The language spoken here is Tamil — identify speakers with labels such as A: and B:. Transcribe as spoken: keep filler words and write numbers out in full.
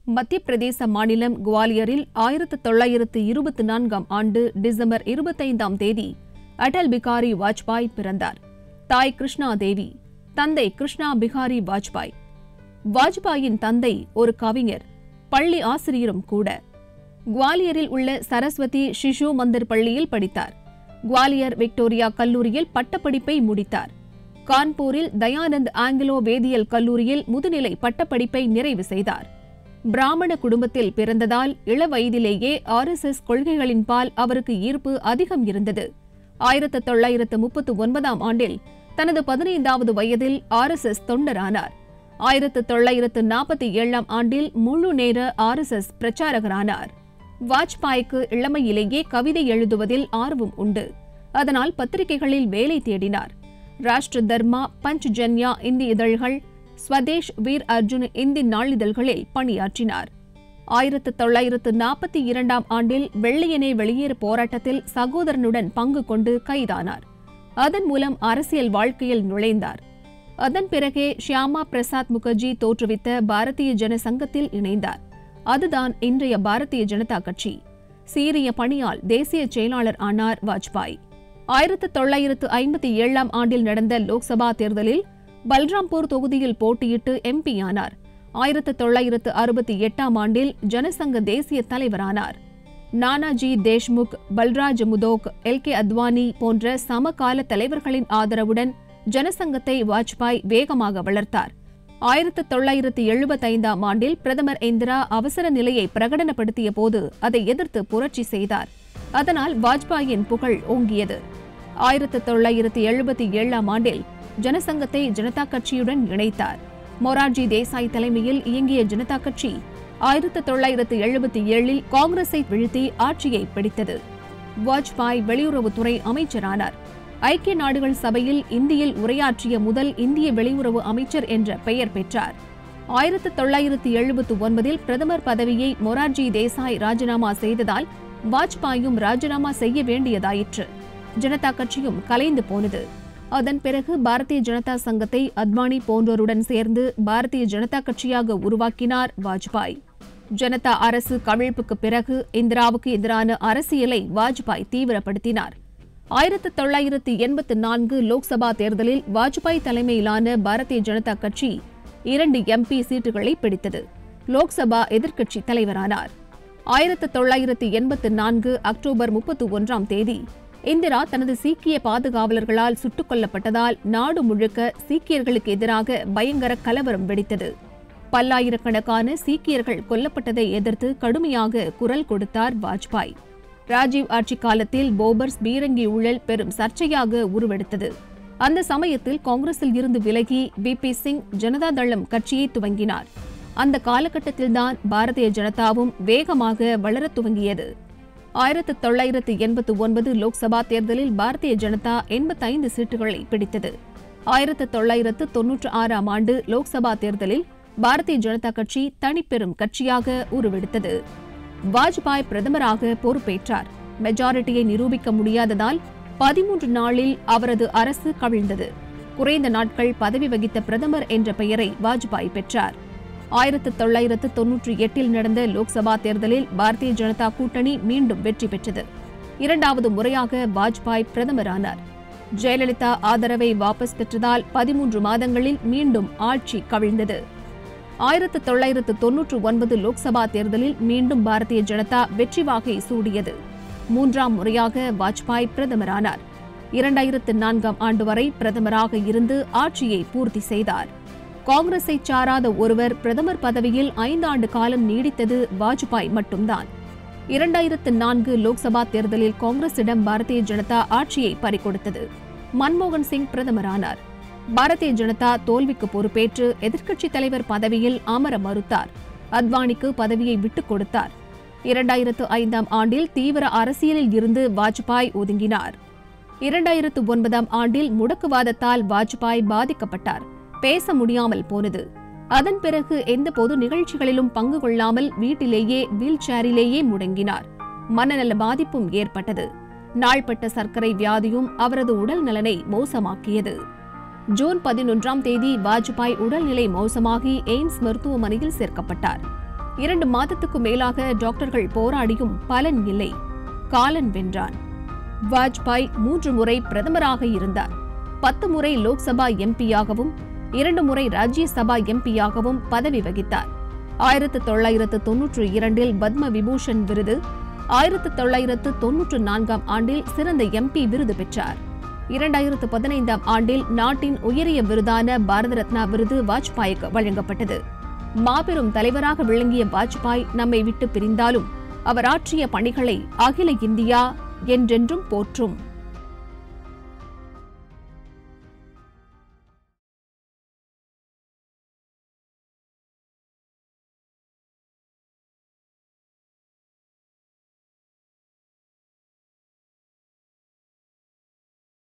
A: மத்திய பிரதேச மாநிலம் குவாலியரில் ஆயிரத்து தொள்ளாயிரத்து இருபத்தி நான்காம் ஆண்டு டிசம்பர் இருபத்தைந்தாம் தேதி அடல் பிகாரி வாஜ்பாய் பிறந்தார். தாய் கிருஷ்ணா தேவி, தந்தை கிருஷ்ணா பிகாரி வாஜ்பாய். வாஜ்பாயின் தந்தை ஒரு கவிஞர், பள்ளி ஆசிரியரும் கூட. குவாலியரில் உள்ள சரஸ்வதி சிசு மந்திர் பள்ளியில் படித்தார். குவாலியர் விக்டோரியா கல்லூரியில் பட்டப்படிப்பை முடித்தார். கான்பூரில் தயானந்த் ஆங்கிலோ வேதியியல் கல்லூரியில் முதுநிலை பட்டப்படிப்பை நிறைவு செய்தார். பிராமண குடும்பத்தில் பிறந்ததால் இளவயதிலேயே ஆர் எஸ் எஸ் கொள்கைகளின் பால் அவருக்கு ஈர்ப்பு அதிகம் இருந்தது. ஆயிரத்து தொள்ளாயிரத்து முப்பத்து ஒன்பதாம் ஆண்டில் தனது பதினைந்தாவது வயதில் ஆர் எஸ் எஸ் தொண்டரானார். ஆயிரத்து தொள்ளாயிரத்து நாற்பத்தி ஏழாம் ஆண்டில் முழு நேர ஆர் எஸ் எஸ் பிரச்சாரகரானார். வாஜ்பாய்க்கு இளமையிலேயே கவிதை எழுதுவதில் ஆர்வம் உண்டு. அதனால் பத்திரிகைகளில் வேலை தேடினார். ராஷ்டிர தர்மா, பஞ்ச்ஜன்யா இந்தி இதழ்கள், ஸ்வதேஷ், வீர் அர்ஜுன் இந்தி நாளிதழ்களில் பணியாற்றினார். ஆயிரத்து தொள்ளாயிரத்து நாற்பத்தி இரண்டாம் ஆண்டில் வெள்ளையனே வெளியேறு போராட்டத்தில் சகோதரனுடன் பங்கு கொண்டு கைதானார். அதன் மூலம் அரசியல் வாழ்க்கையில் நுழைந்தார். அதன் பிறகே ஷியாமா பிரசாத் முகர்ஜி தோற்றுவித்த பாரதிய ஜனசங்கத்தில் இணைந்தார். அதுதான் இன்றைய பாரதிய ஜனதா கட்சி. சீரிய பணியால் தேசிய செயலாளர் ஆனார் வாஜ்பாய். ஆயிரத்து தொள்ளாயிரத்து ஐம்பத்தி ஏழாம் ஆண்டில் நடந்த லோக்சபா தேர்தலில் பல்ராம்பூர் தொகுதியில் போட்டியிட்டு எம்பி ஆனார். ஆயிரத்து தொள்ளாயிரத்து அறுபத்தி எட்டாம் ஆண்டில் ஜனசங்க தேசிய தலைவரானார். நானாஜி தேஷ்முக், பல்ராஜ் முதோக், எல் கே அத்வானி போன்ற சமகால தலைவர்களின் ஆதரவுடன் ஜனசங்கத்தை வாஜ்பாய் வேகமாக வளர்த்தார். ஆயிரத்து தொள்ளாயிரத்து எழுபத்தைந்தாம் ஆண்டில் பிரதமர் இந்திரா அவசர நிலையை பிரகடனப்படுத்திய போது அதை எதிர்த்து புரட்சி செய்தார். அதனால் வாஜ்பாயின் புகழ் ஓங்கியது. ஆயிரத்து தொள்ளாயிரத்து எழுபத்தி ஏழாம் ஆண்டில் ஜனசங்கத்தை ஜனதா கட்சியுடன் இணைத்தார். மொரார்ஜி தேசாய் தலைமையில் இயங்கிய ஜனதா கட்சி ஆயிரத்து தொள்ளாயிரத்து எழுபத்தி ஏழில் காங்கிரஸை வீழ்த்தி ஆட்சியை பிடித்தது. வாஜ்பாய் வெளியுறவுத்துறை அமைச்சரானார். ஐக்கிய நாடுகள் சபையில் இந்தியில் உரையாற்றிய முதல் இந்திய வெளியுறவு அமைச்சர் என்ற பெயர் பெற்றார். ஆயிரத்து தொள்ளாயிரத்து எழுபத்தி ஒன்பதில் பிரதமர் பதவியை மொரார்ஜி தேசாய் ராஜினாமா செய்ததால் வாஜ்பாயும் ராஜினாமா செய்ய வேண்டியதாயிற்று. ஜனதா கட்சியும் கலைந்து போனது. அதன் பிறகு பாரதிய ஜனதா சங்கத்தை அத்வானி போன்றோருடன் சேர்ந்து பாரதிய ஜனதா கட்சியாக உருவாக்கினார் வாஜ்பாய். ஜனதா அரசு கவிழ்ப்புக்கு பிறகு இந்திராவுக்கு எதிரான அரசியலை வாஜ்பாய் தீவிரப்படுத்தினார். ஆயிரத்து தொள்ளாயிரத்து எண்பத்தி நான்கு லோக்சபா தேர்தலில் வாஜ்பாய் தலைமையிலான பாரதிய ஜனதா கட்சி இரண்டு எம்பி சீட்டுகளை பிடித்தது. லோக்சபா எதிர்க்கட்சி தலைவரானார். ஆயிரத்து தொள்ளாயிரத்து எண்பத்தி நான்கு அக்டோபர் முப்பத்தி ஒன்றாம் தேதி இந்திரா தனது சீக்கிய பாதுகாவலர்களால் சுட்டுக் கொல்லப்பட்டதால் நாடு முழுக்க சீக்கியர்களுக்கு எதிராக பயங்கர கலவரம் வெடித்தது. பல்லாயிரக்கணக்கான சீக்கியர்கள் கொல்லப்பட்டதை எதிர்த்து கடுமையாக குரல் கொடுத்தார் வாஜ்பாய். ராஜீவ் ஆட்சி காலத்தில் போபர்ஸ் பீரங்கி ஊழல் பெரும் சர்ச்சையாக உருவெடுத்தது. அந்த சமயத்தில் காங்கிரஸில் இருந்து விலகி வி பி சிங் ஜனதாதளம் கட்சியை துவங்கினார். அந்த காலகட்டத்தில்தான் பாரதிய ஜனதாவும் வேகமாக வளரத் துவங்கியது. ஆயிரத்து தொள்ளாயிரத்து எண்பத்தி ஒன்பது லோக்சபா தேர்தலில் பாரதிய ஜனதா எண்பத்தைந்து சீட்டுகளை பிடித்தது. ஆயிரத்து தொள்ளாயிரத்து தொன்னூற்றி ஆறாம் ஆண்டு லோக்சபா தேர்தலில் பாரதிய ஜனதா கட்சி தனிப்பெரும் கட்சியாக உருவெடுத்தது. வாஜ்பாய் பிரதமராக பொறுப்பேற்றார். மெஜாரிட்டியை நிரூபிக்க முடியாததால் பதிமூன்று நாளில் அவரது அரசு கவிழ்ந்தது. குறைந்த நாட்கள் பதவி வகித்த பிரதமர் என்ற பெயரை வாஜ்பாய் பெற்றார். ஆயிரத்து தொள்ளாயிரத்து தொன்னூற்றி எட்டில் நடந்த லோக்சபா தேர்தலில் பாரதிய ஜனதா கூட்டணி மீண்டும் வெற்றி பெற்றது. இரண்டாவது முறையாக வாஜ்பாய் பிரதமரானார். ஜெயலலிதா ஆதரவை வாபஸ் பெற்றதால் பதிமூன்று மாதங்களில் மீண்டும் ஆட்சி கவிழ்ந்தது. ஆயிரத்து தொள்ளாயிரத்து தொன்னூற்று ஒன்பது லோக்சபா தேர்தலில் மீண்டும் பாரதிய ஜனதா வெற்றி வாகை சூடியது. மூன்றாம் முறையாக வாஜ்பாய் பிரதமரானார். இரண்டாயிரத்து நான்காம் ஆண்டு வரை பிரதமராக இருந்து ஆட்சியை பூர்த்தி செய்தார். காங்கிரஸை சாராத ஒருவர் பிரதமர் பதவியில் ஐந்தாண்டு காலம் நீடித்தது வாஜ்பாய் மட்டும்தான். இரண்டாயிரத்து நான்கு லோக்சபா தேர்தலில் காங்கிரசிடம் பாரதிய ஜனதா ஆட்சியை பறிகொடுத்தது. மன்மோகன் சிங் பிரதமரானார். பாரதிய ஜனதா தோல்விக்கு பொறுப்பேற்று எதிர்க்கட்சித் தலைவர் பதவியில் அமர மறுத்தார். அத்வானிக்கு பதவியை விட்டுக் கொடுத்தார். இரண்டாயிரத்து ஐந்தாம் ஆண்டில் தீவிர அரசியலில் இருந்து வாஜ்பாய் ஒதுங்கினார். இரண்டாயிரத்து ஒன்பதாம் ஆண்டில் முடக்குவாதத்தால் வாஜ்பாய் பாதிக்கப்பட்டார். பேச முடியாமல் போனது. அதன் பிறகு எந்த பொது நிகழ்ச்சிகளிலும் பங்கு கொள்ளாமல் வீட்டிலேயே வீல் சேரிலேயே முடங்கினார். மனநல பாதிப்பும் ஏற்பட்டது. நாள்பட்ட சர்க்கரை வியாதியும் அவரது உடல் நலனை மோசமாக்கியது. ஜூன் பதினொன்றாம் தேதி வாஜ்பாய் உடல்நிலை மோசமாகி எய்ம்ஸ் மருத்துவமனையில் சேர்க்கப்பட்டார். இரண்டு மாதத்துக்கு மேலாக டாக்டர்கள் போராடியும் பலன் இல்லை. காலன் வென்றான். வாஜ்பாய் மூன்று முறை பிரதமராக இருந்தார். பத்து முறை லோக்சபா எம்பியாகவும் இரண்டு முறை ராஜ்யசபா எம்பியாகவும் பதவி வகித்தார். ஆயிரத்து தொள்ளாயிரத்து தொன்னூற்று இரண்டில் பத்ம விபூஷன் விருது, ஆயிரத்து தொள்ளாயிரத்து தொன்னூற்று நான்காம் ஆண்டில் சிறந்த எம்பி விருது பெற்றார். இரண்டாயிரத்து பதினைந்தாம் ஆண்டில் நாட்டின் உயரிய விருதான பாரத ரத்னா விருது வாஜ்பாய்க்கு வழங்கப்பட்டது. மாபெரும் தலைவராக விளங்கிய வாஜ்பாய் நம்மை விட்டு பிரிந்தாலும் அவர் ஆற்றிய பணிகளை அகில இந்தியா என்றென்றும் போற்றும்.